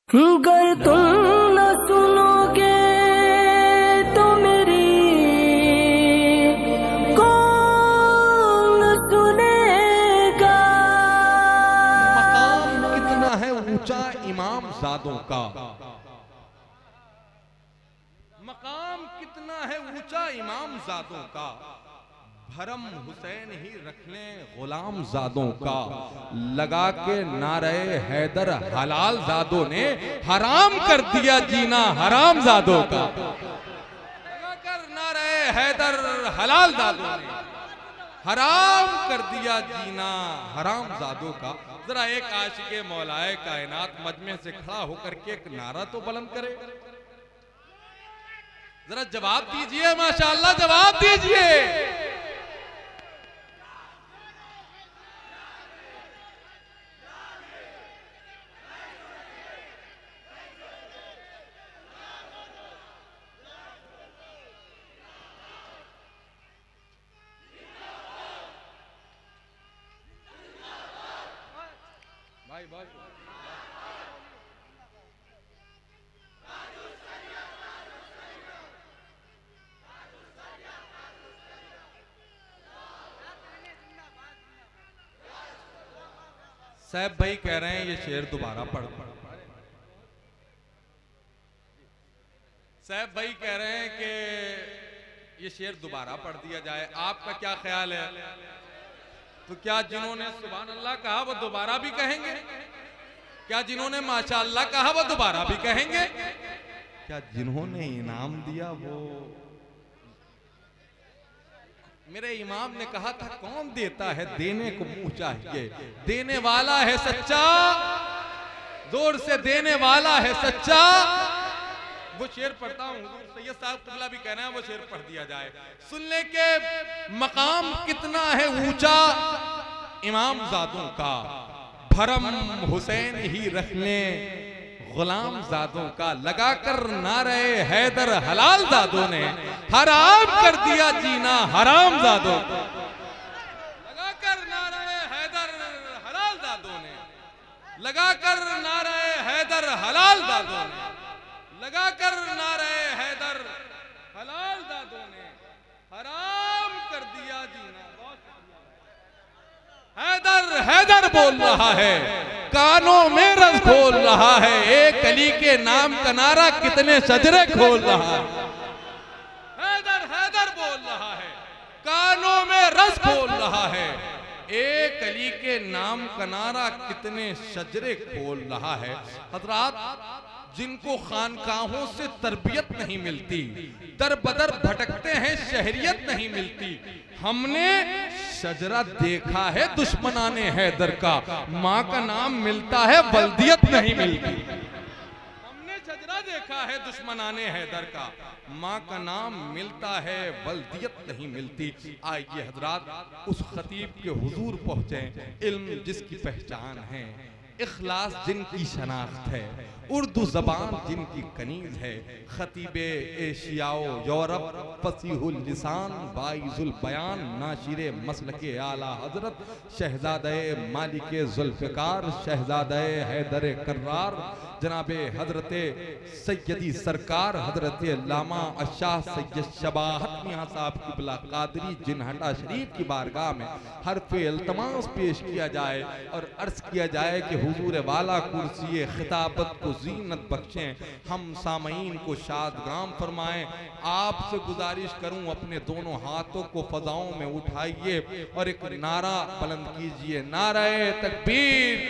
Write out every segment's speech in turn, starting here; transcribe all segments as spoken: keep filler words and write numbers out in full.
गर तुम न सुनोगे तो मेरी कौन सुनेगा। मकाम कितना है ऊंचा इमाम ज़ादों का, मकाम कितना है ऊंचा इमाम ज़ादों का। भरम हुसैन ही रख लें गुलाम ज़ादों का, लगा के नारे हैदर हलाल ज़ादों ने हराम कर दिया जीना हराम ज़ादों का। लगा कर नारे हैदर हलाल ज़ादों ने हराम कर दिया जीना हराम ज़ादों का। जरा एक आशिक़े मौलाए कायनात मजमे से खड़ा होकर के एक नारा तो बुलंद करे, जरा जवाब दीजिए, माशाअल्लाह जवाब दीजिए। भाई भाई साहब भाई कह रहे हैं ये शेर दोबारा पढ़। साहब भाई कह रहे हैं कि ये शेर दोबारा पढ़ दिया जाए, आपका क्या ख्याल है? तो क्या जिन्होंने सुभान अल्लाह कहा वो दोबारा भी कहेंगे? क्या जिन्होंने माशाअल्लाह कहा वो दोबारा भी कहेंगे? क्या जिन्होंने इनाम दिया वो? मेरे इमाम ने कहा था कौन देता है देने को मुंह चाहिए, देने वाला है सच्चा, जोर से देने वाला है सच्चा। वो शेर पढ़ता हूँ, सैयद साहब क़िबला भी कह रहे हैं वो शेर पढ़ दिया जाए। सुनने के मकाम कितना है ऊंचा इमाम ज़ादों का, भरम हुसैन ही रख लें गुलाम ज़ादों का। लगाकर नारे हैदर हलाल ज़ादों ने हराम कर दिया जीना हराम ज़ादों को। लगाकर नारे हैदर हलाल ज़ादों ने, लगाकर नारे हैदर हलाल ज़ादों ने, लगाकर नारे हैदर हलाल ज़ादों ने हराम कर दिया जीना। हैदर हैदर बोल रहा है, कानों में रस खोल रहा है, एक अली के नाम का नारा कितने शजरे खोल रहा है। हैदर हैदर बोल रहा है, कानों में रस खोल रहा है, एक अली के नाम का नारा कितने शजरे खोल रहा है। हजरात, जिनको खानकाहों से तरबियत नहीं मिलती, दर बदर भटकते हैं, शहरियत नहीं मिलती, हमने शजरा देखा है दुश्मनाने हैदर का, माँ का नाम मिलता है बल्दियत नहीं मिलती। हमने शजरा देखा है दुश्मनाने हैदर का, माँ का नाम मिलता है बल्दियत नहीं मिलती। आइए हजरात उस खतीब के हुजूर पहुंचे, इल्म जिसकी पहचान है, इखलास जिनकी शनाख्त है, उर्दू जबान जिनकी कनीज है, खतीबे एशियाओ यूरोप फसीहुल लिसान बाइजुल बयान नाशिरे मसलके आला हजरत शहजादे मालिके जुल्फ़िकार शहजादे हैदर कर्रार जनाबे हजरत सैयदी सरकार हजरत अल्लामा अशाह सैयद शबाहत मियां साहब क़िबला क़ादरी जिनहटा शरीफ की बारगाह में हर्फ़े इल्तमास पेश किया जाए और अर्ज किया जाए कि हुजूर वाला कुर्सी खिताबत को ज़ीनत बख्शें, हम सामईन को शादगाम फरमाएं। आपसे गुजारिश करूं अपने दोनों हाथों को फजाओं में उठाइए और एक नारा बुलंद कीजिए, नाराए तकबीर।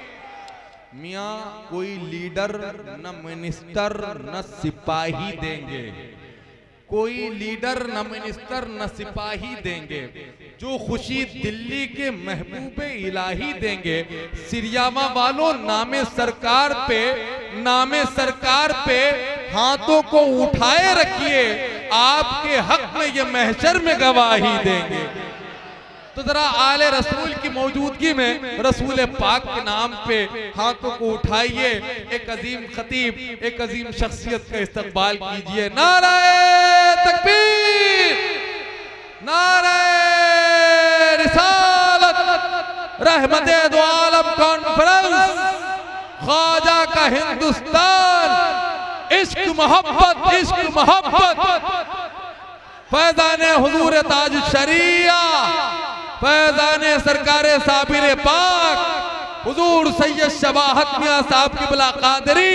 मियाँ कोई लीडर न मिनिस्टर न सिपाही देंगे, कोई लीडर न मिनिस्टर न सिपाही देंगे, जो खुशी दिल्ली के महबूबे इलाही देंगे। सिरियावा वालों नामे सरकार पे, नामे सरकार पे हाथों को उठाए रखिए, आपके हक में ये महशर में गवाही देंगे। तो जरा आले रसूल की मौजूदगी में रसूल पाक के नाम पे हाथों को उठाइए, एक अजीम खतीब, एक अजीम शख्सियत का इस्तकबाल कीजिए। नारे तकबीर, नारे रिसालत, रहमते दो आलम कॉन्फ्रेंस, ख्वाजा का हिंदुस्तान, इश्क मोहब्बत, इश्क मोहब्बत। फैजान हुजूर ताज शरिया, फैजान सरकारे साबिर पाक हुजूर सैयद शबाहत मियां साहब की बिला कादरी,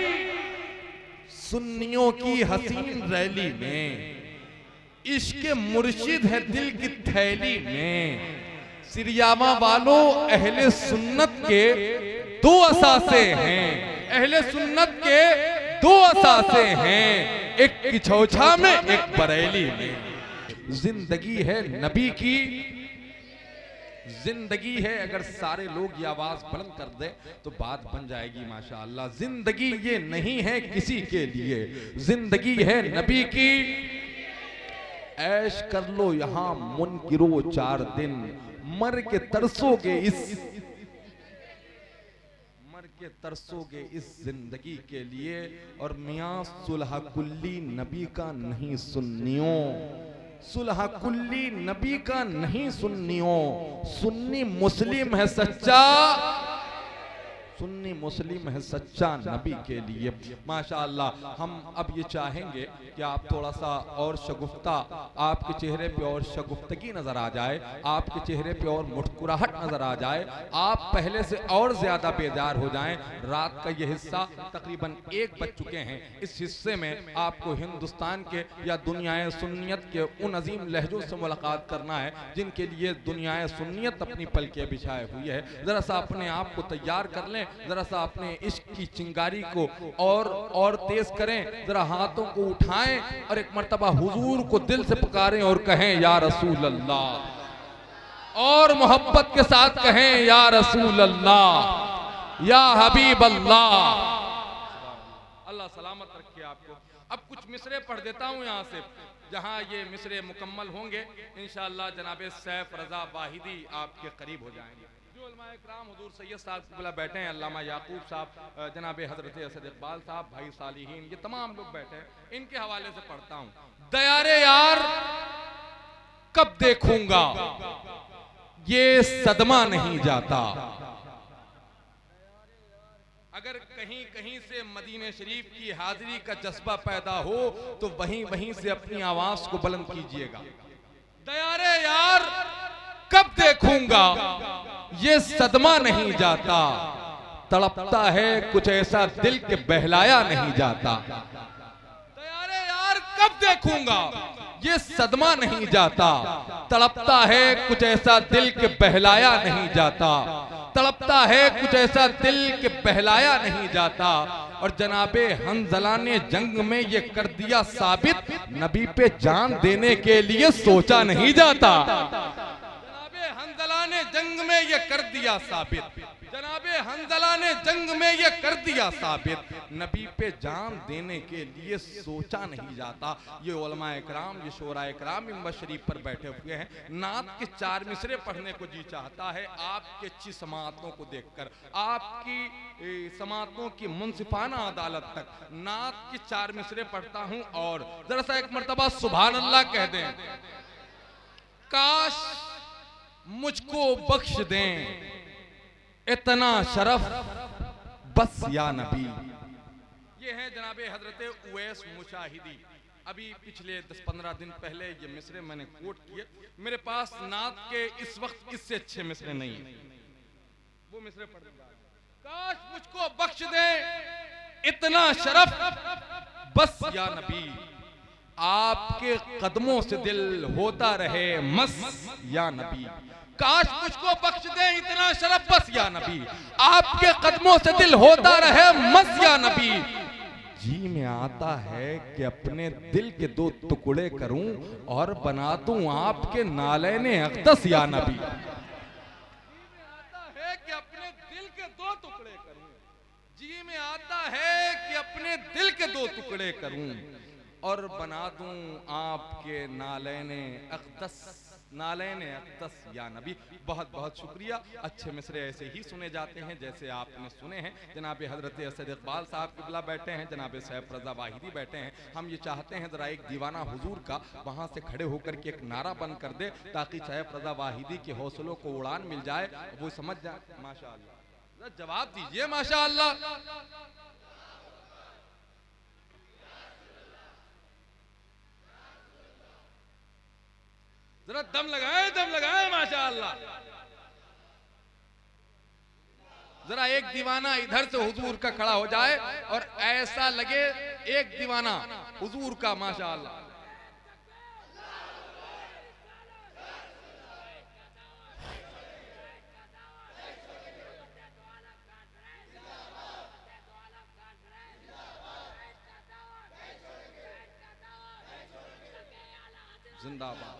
सुन्नियों की हसीन रैली में इश्क मुर्शिद है दिल की थैली में। सिरियामा वालों, अहले सुन्नत के दो असासे हैं, अहले सुन्नत के दो असासे हैं, एक किछौछा में एक बरेली में। जिंदगी है नबी की, जिंदगी है, अगर सारे लोग ये आवाज बुलंद कर दे तो बात बन जाएगी माशाअल्लाह। जिंदगी ये नहीं है किसी के लिए, जिंदगी है नबी की। ऐश कर लो यहां मुनकिरो चार दिन, मर के तरसोगे इस मर के तरसोगे इस जिंदगी के लिए। और मियां सुलह कुल्ली नबी का नहीं सुन्नियों, सुलह कुल्ली नबी का नहीं सुन्नियों। सुन्नी मुस्लिम है सच्चा, सुन्नी मुस्लिम है सच्चा नबी के लिए माशाअल्लाह। हम अब ये चाहेंगे कि आप थोड़ा सा और शगुफ्ता, आपके चेहरे पे और शगुफ्तगी नजर आ जाए, आपके चेहरे पे और मुस्कुराहट नजर आ जाए, आप पहले से और ज्यादा बेदार हो जाएं। रात का ये हिस्सा तकरीबन एक बज चुके हैं। इस हिस्से में आपको हिंदुस्तान के या दुनियाए सुन्नियत के उन अजीम लहजों से मुलाकात करना है जिनके लिए दुनियाए सुन्नियत अपनी पलकें बिछाए हुई है। जरा सा अपने आप को तैयार कर लें, जरा सा अपने इश्क की चिंगारी को और और तेज करें, जरा हाथों को उठाएं और एक मर्तबा हुजूर को दिल से पुकारें और कहें या रसूल अल्लाह, और मोहब्बत के साथ कहें या रसूल अल्लाह, या हबीब अल्लाह। अल्लाह सलामत रखे आपको। अब कुछ मिसरे पढ़ देता हूं यहां से, जहां ये मिसरे मुकम्मल होंगे इंशाअल्लाह जनाबे सैफ रजा वाहिदी आपके करीब हो जाएंगे। जो उलमाए इकराम हुजूर सैयद साहब बुला बैठे हैं, अल्लामा याकूब साहब, जनाबे हजरत असद इकबाल साहब, भाई सालिहीन, ये तमाम लोग बैठे हैं, इनके हवाले से पढ़ता हूं। दयारे यार कब देखूंगा ये सदमा नहीं जाता। अगर कहीं कहीं से मदीने शरीफ की हाजिरी का जज्बा पैदा हो तो वहीं वहीं से अपनी आवाज को बुलंद कीजिएगा। दयारे यार कब देखूंगा ये सदमा नहीं जाता, तड़पता है कुछ ऐसा दिल के बहलाया नहीं जाता। दयारे यार कब देखूंगा ये सदमा नहीं जाता, तड़पता है कुछ ऐसा दिल के बहलाया नहीं जाता, तड़पता है कुछ ऐसा दिल के बहलाया नहीं जाता। और जनाबे हंजला ने जंग में ये कर दिया साबित, नबी पे जान देने के लिए सोचा नहीं जाता। जनाबे हंजला ने जंग में ये कर दिया साबित, जनाबे हंजला ने जंग में ये कर दिया साबित, नबी पे जान देने के लिए सोचा नहीं जाता। ये उलमा इकराम, ये शोरा इकराम मिंबर शरीफ पर बैठे हुए हैं। नात के चार मिसरे पढ़ने को जी चाहता है आपके अच्छी समातों को देखकर, आपकी समातों की मुंसिफाना अदालत तक। नात के चार मिसरे पढ़ता हूं और जरा सा एक मर्तबा सुभान अल्लाह कह दें। काश मुझको बख्श दें इतना शरफ बस या नबी। ये है जनाबे हजरत उवैस मुशाहिदी। अभी पिछले दस पंद्रह दिन पहले ये मिसरे मैंने कोट किए। मेरे पास नात के इस वक्त इससे अच्छे मिसरे नहीं है, वो मिसरे पढ़ दूंगा। काश मुझको बख्श दे इतना शरफ बस या नबी, आपके कदमों से दिल होता रहे मस या नबी। काश मुझको बख्श दे इतना शरफ बस या नबी, आपके कदमों से दिल होता रहे मस या नबी। जी में आता है कि अपने दिल के दो टुकड़े करूं और बना दूं आपके नालैने अक़दस या नबी। जी में आता है कि अपने दिल के दो टुकड़े करूं, जी में आता है कि अपने दिल के दो टुकड़े करूं और बना दूं आपके नालैने अक़दस, नालैने अक़दस या नबी। बहुत बहुत शुक्रिया। अच्छे मिसरे ऐसे ही सुने जाते हैं जैसे आपने सुने हैं। जनाबे हजरत असद इकबाल साहब किबला बैठे हैं, जनाबे सैफ रजा वाहिदी बैठे हैं। हम ये चाहते हैं जरा एक दीवाना हुजूर का वहां से खड़े होकर के एक नारा बंद कर दे ताकि सैफ रजा वाहिदी के हौसलों को उड़ान मिल जाए, वो समझ जाए। माशाअल्लाह जवाब दीजिए माशाअल्लाह। जरा दम लगाए, दम लगाए माशाअल्लाह। जरा एक दीवाना इधर से हुजूर का खड़ा हो जाए और ऐसा लगे एक दीवाना हुजूर का माशाअल्लाह। जिंदाबाद।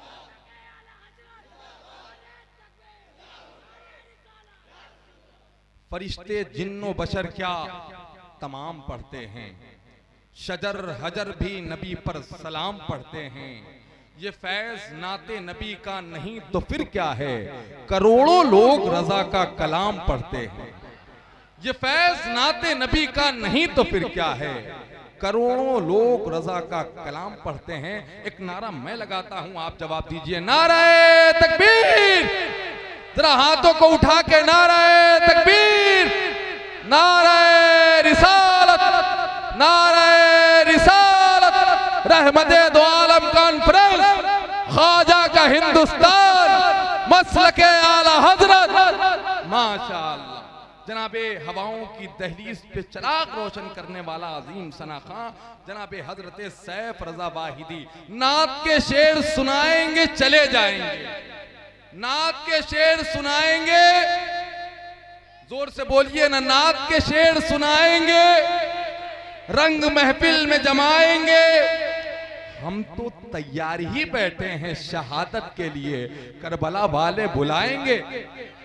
फरिश्ते जिन्नो बशर क्या तमाम पढ़ते हैं, शजर हजर भी नबी पर सलाम पढ़ते हैं। ये फैज नाते नबी का नहीं तो फिर क्या है, करोड़ों लोग रजा का कलाम पढ़ते हैं। ये फैज नाते नबी का नहीं तो फिर क्या है, करोड़ों लोग रजा का कलाम पढ़ते हैं। एक नारा मैं लगाता हूं, आप जवाब दीजिए। नारे तकबीर, जरा हाथों को उठा के नारे तकबीर, नारे रिसालत, नारे रिसालत, रहमते दो आलम कॉन्फ्रेंस, ख्वाजा का हिंदुस्तान, मसलके आला हजरत माशाअल्लाह। जनाबे हवाओं की दहलीज पे चिराग रोशन करने वाला अजीम सना खां जनाबे हजरत सैफ रजा वाहिदी नात के शेर सुनाएंगे, चले जाएंगे। नात के शेर सुनाएंगे, जोर से बोलिए ना, नात के शेर सुनाएंगे, रंग महफिल में जमाएंगे। हम तो तैयार ही बैठे हैं शहादत के लिए, करबला वाले बुलाएंगे।